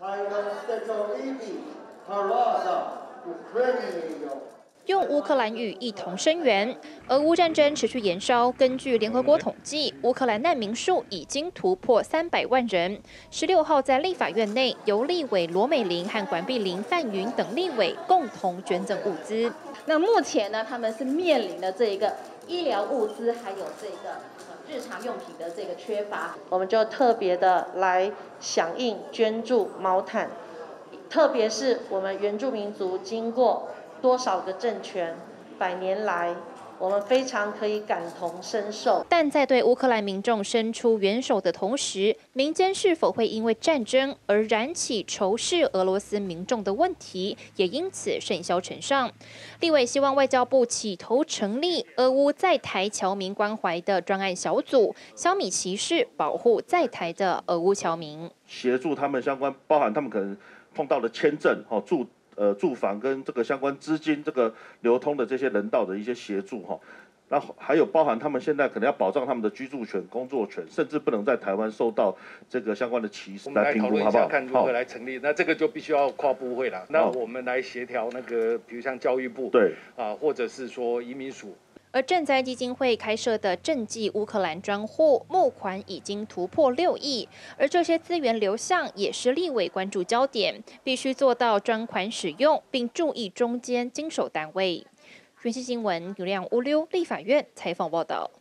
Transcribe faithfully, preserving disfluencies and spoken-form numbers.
用乌克兰语一同声援。俄乌战争持续延烧，根据联合国统计，乌克兰难民数已经突破三百万人。十六号在立法院内，由立委罗美玲和管碧玲、范云等立委共同捐赠物资。那目前呢，他们是面临的这一个医疗物资，还有这个日常用品的这个缺乏， 我们就特别的来响应捐助毛毯，特别是我们原住民族经过多少个政权，百年来，我们非常可以感同身受。 但在对乌克兰民众伸出援手的同时，民间是否会因为战争而燃起仇视俄罗斯民众的问题，也因此甚嚣尘上。立委希望外交部起头成立俄乌在台侨民关怀的专案小组，消弭歧视，保护在台的俄乌侨民， 协助他们相关，包含他们可能碰到的签证、哈住。呃，住房跟这个相关资金这个流通的这些人道的一些协助哈，那还有包含他们现在可能要保障他们的居住权、工作权，甚至不能在台湾受到这个相关的歧视。 我们来讨论一下，看如何来成立。那这个就必须要跨部会了。那我们来协调那个，比如像教育部， 对啊，或者是说移民署。 而赈灾基金会开设的赈济乌克兰专户募款已经突破六亿，而这些资源流向也是立委关注焦点，必须做到专款使用，并注意中间经手单位。原视新闻有亮乌溜立法院采访报道。